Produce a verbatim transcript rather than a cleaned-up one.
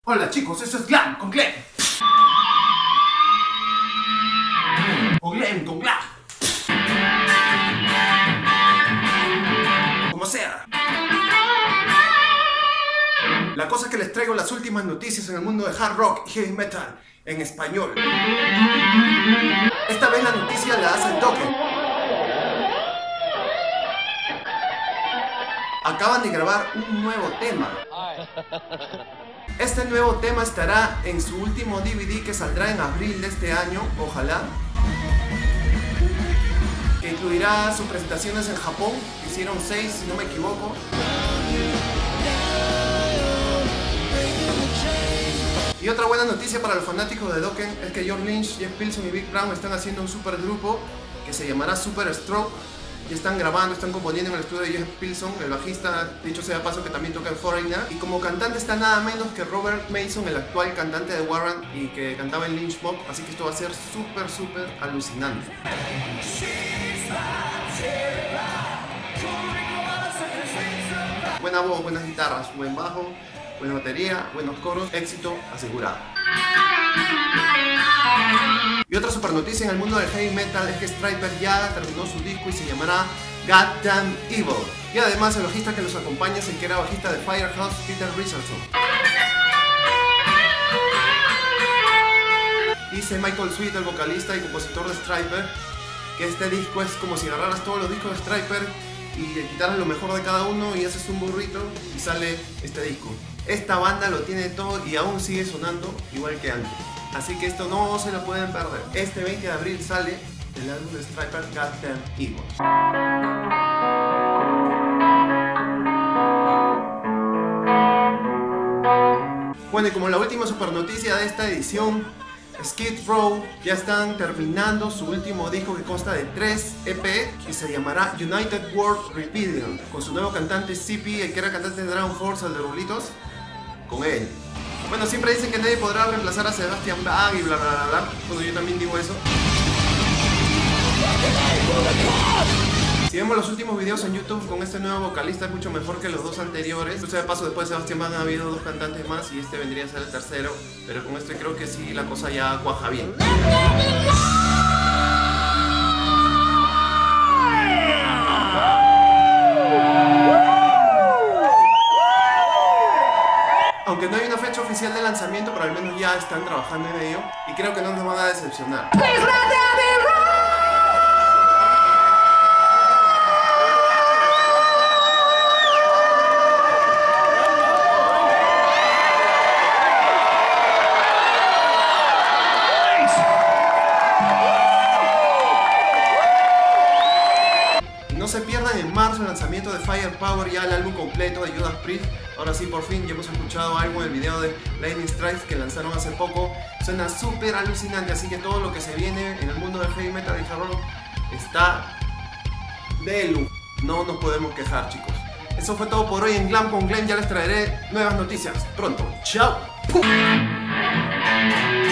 Hola chicos, eso es Glam con Glenn. O Glenn con Glam. Como sea. La cosa es que les traigo las últimas noticias en el mundo de hard rock y heavy metal en español. Esta vez la noticia la hace Dokken. Acaban de grabar un nuevo tema. Este nuevo tema estará en su último D V D que saldrá en abril de este año, ojalá. Que incluirá sus presentaciones en Japón, que hicieron seis si no me equivoco. Y otra buena noticia para los fanáticos de Dokken es que John Lynch, Jeff Pilson y Big Brown están haciendo un super grupo que se llamará Super Stroke. Y están grabando, están componiendo en el estudio de Jeff Pilson, el bajista, dicho sea de paso, que también toca en Foreigner. Y como cantante está nada menos que Robert Mason, el actual cantante de Warrant y que cantaba en Lynch Mob. Así que esto va a ser súper, súper alucinante. Buena voz, buenas guitarras, buen bajo, buena batería, buenos coros, éxito asegurado. Y otra super noticia en el mundo del heavy metal es que Stryper ya terminó su disco y se llamará Goddamn Evil. Y además el bajista que los acompaña es el que era bajista de Firehouse, Peter Richardson. Dice Michael Sweet, el vocalista y compositor de Stryper, que este disco es como si agarraras todos los discos de Stryper y le quitaras lo mejor de cada uno y haces un burrito y sale este disco. Esta banda lo tiene todo y aún sigue sonando igual que antes. Así que esto no se lo pueden perder. Este veinte de abril sale el álbum de Stryper, Goddamn Evil. Bueno, y como la última super noticia de esta edición, Skid Row ya están terminando su último disco que consta de tres E P y se llamará United World Rebellion, con su nuevo cantante C P, el que era cantante de Dragon Force, el de Rulitos, con él. Bueno, siempre dicen que nadie podrá reemplazar a Sebastian Bach y bla bla bla bla. Bueno, yo también digo eso. Si vemos los últimos videos en YouTube con este nuevo vocalista es mucho mejor que los dos anteriores. O sea, de paso, después de Sebastian Bach ha habido dos cantantes más y este vendría a ser el tercero. Pero con este creo que sí la cosa ya cuaja bien. Aunque no hay una fecha oficial de lanzamiento, pero al menos ya están trabajando en ello y creo que no nos van a decepcionar. No se pierdan en marzo el lanzamiento de Firepower, ya el álbum completo de Judas Priest. Ahora sí, por fin, ya hemos escuchado algo en el video de Lightning Strikes que lanzaron hace poco. Suena súper alucinante, así que todo lo que se viene en el mundo del heavy metal y hard rock está de lujo. No nos podemos quejar, chicos. Eso fue todo por hoy en Glam con Glenn. Ya les traeré nuevas noticias pronto. ¡Chao! ¡Pum!